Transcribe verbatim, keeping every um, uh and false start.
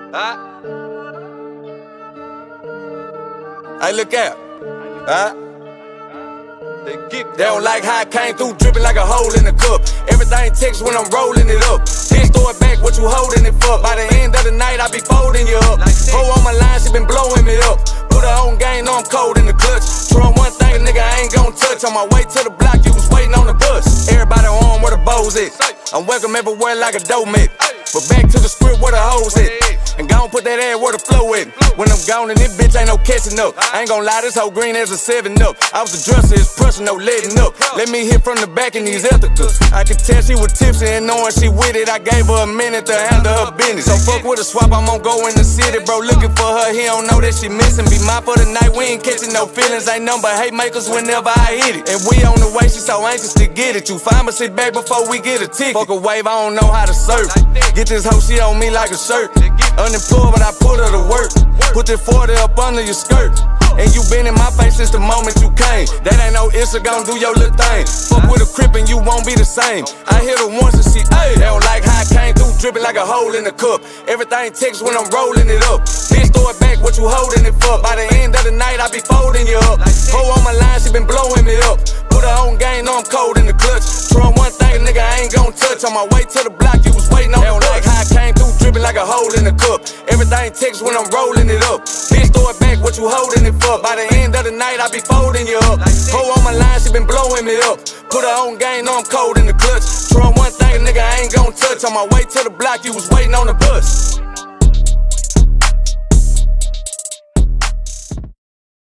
Huh? Hey, look out. Huh? They, they don't like how I came through dripping like a hole in the cup. Everything ticks when I'm rolling it up. Then throw it back, what you holding it for? By the end of the night, I be folding you up. Ho on my line, she been blowing me up. Put her on game, know I'm cold in the clutch. Throwing one thing, nigga, I ain't gon' touch. On my way to the block, you was waiting on the bus. Everybody on where the bows at. I'm welcome everywhere like a dough man. But back to the script where the hoes at. And gon' put that ass where the flow at. When I'm gone and this bitch ain't no catching up. I ain't gon' lie, this whole green as a seven up. I was the dresser, it's pressure, no letting up. Let me hit from the back in these ethicals. I could tell she was tipsy and knowing she with it. I gave her a minute to handle her business. So fuck with a swap, I'm gon' go in the city. Bro looking for her, he don't know that she missing. Be mine for the night, we ain't catching no feelings. Ain't nothing but hate makers whenever I hit it. And we on the way, she so anxious to get it. You find me, sit back before we get a ticket. Fuck a wave, I don't know how to surf. Get this hoe, she on me like a shirt. Unemployed, but I put her to work. Put this forty up under your skirt. And you been in my face since the moment you came. That ain't no issue, gon' do your little thing. Fuck with a crip and you won't be the same. I hit her once and she, ayy. They don't like how I came through dripping like a hole in the cup. Everything ticks when I'm rolling it up. Bitch, throw it back, what you holding it for? By the end of the night, I be folding you up. Ho on my line, she been blowing me up. Put her on game, know I'm cold in the clutch. Throwing one thing, nigga, I ain't gon' touch. On my way to the block, you was waiting on the bus. They don't like how I came through dripping like a hole in the cup. Everything ticks when I'm rolling it up. Bitch, throw it back, what you holding it for? By the end of the night, I be folding you up. Ho on my line, she been blowing me up. Put her on game, know I'm cold in the clutch. Throwing one thing, nigga, I ain't gon' touch. On my way to the block, you was waiting on the bus.